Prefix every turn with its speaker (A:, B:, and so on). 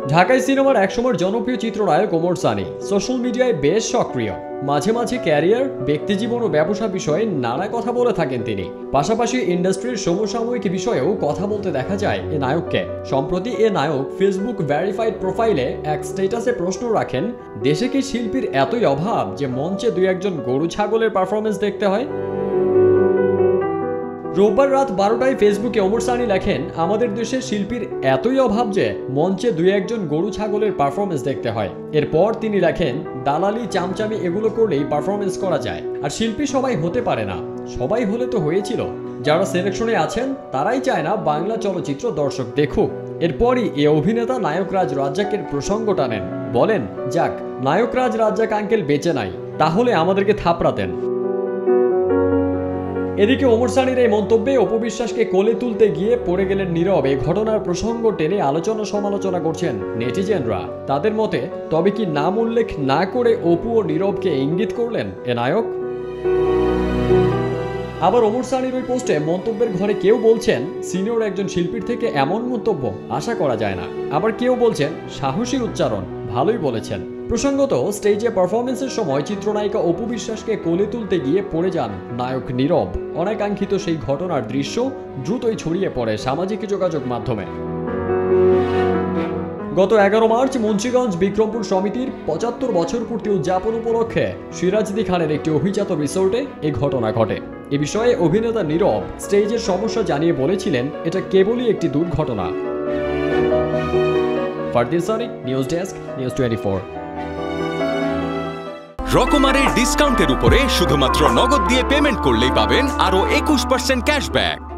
A: ঢাকায় সিনেমার একসময়ের জনপ্রিয় চিত্রনায়ক ওমর সানি সোশ্যাল মিডিয়ায় বেশ সক্রিয়। মাঝে মাঝে ক্যারিয়ার, ব্যক্তিজীবন ও ব্যবসা বিষয়ে নানা কথা বলে থাকেন তিনি। পাশাপাশি ইন্ডাস্ট্রির সমসাময়িক বিষয়েও কথা বলতে দেখা যায় এ নায়ককে। সম্প্রতি এ নায়ক ফেসবুক ভেরিফাইড প্রোফাইলে এক স্ট্যাটাসে প্রশ্ন রাখেন, দেশে কি শিল্পীর এতই অভাব যে মঞ্চে দুই একজন গরু ছাগলের পারফরমেন্স দেখতে হয়? রোববার রাত 12টায় ফেসবুকে ওমর সানি লেখেন, আমাদের দেশে শিল্পীর এতই অভাব যে মঞ্চে দুই একজন গরু ছাগলের পারফরমেন্স দেখতে হয়। এরপর তিনি লেখেন, দালালি চামচামি এগুলো করলেই পারফরমেন্স করা যায়, আর শিল্পী সবাই হতে পারে না। সবাই হলে তো হয়েছিল। যারা সিলেকশনে আছেন তারাই চায় না বাংলা চলচ্চিত্র দর্শক দেখুক। এরপরই এ অভিনেতা নায়করাজ রাজ্জাকের প্রসঙ্গ টানেন, বলেন, যাক, নায়করাজ রাজ্জাক আঙ্কেল বেঁচে নাই, তাহলে আমাদেরকে থাপড়াতেন। এদিকে ওমর সানির এই মন্তব্যে অপু বিশ্বাসকে কোলে তুলতে গিয়ে পড়ে গেলেন নীরব। এই ঘটনার প্রসঙ্গ টেনে আলোচনা সমালোচনা করছেন নেটিজেনরা। তাদের মতে, তবে কি নাম উল্লেখ না করে অপু ও নীরবকে ইঙ্গিত করলেন এ নায়ক? আবার ওমর সানির ওই পোস্টে মন্তব্যের ঘরে কেউ বলছেন, সিনিয়র একজন শিল্পীর থেকে এমন মন্তব্য আশা করা যায় না। আবার কেউ বলছেন, সাহসী উচ্চারণ, ভালোই বলেছেন। প্রসঙ্গত, স্টেজে পারফরমেন্সের সময় চিত্রনায়িকা অপু বিশ্বাসকে কোলে তুলতে গিয়ে পড়ে যান নায়ক নীরব। অনাকাঙ্ক্ষিত সেই ঘটনার দৃশ্য দ্রুতই ছড়িয়ে পড়ে সামাজিক যোগাযোগ মাধ্যমে। গত 11 মার্চ মুন্সিগঞ্জ বিক্রমপুর সমিতির 75 বছর পূর্তি উদযাপন উপলক্ষে সিরাজদি খানের একটি অভিজাত রিসোর্টে এই ঘটনা ঘটে। এ বিষয়ে অভিনেতা নীরব স্টেজের সমস্যা জানিয়ে বলেছিলেন, এটা কেবলই একটি দুর্ঘটনা। Fardin Sani, news desk, news 24।
B: রকমারের ডিসকাউন্টের উপরে শুধুমাত্র নগদ দিয়ে পেমেন্ট করলেই পাবেন আরো 21% ক্যাশব্যাক।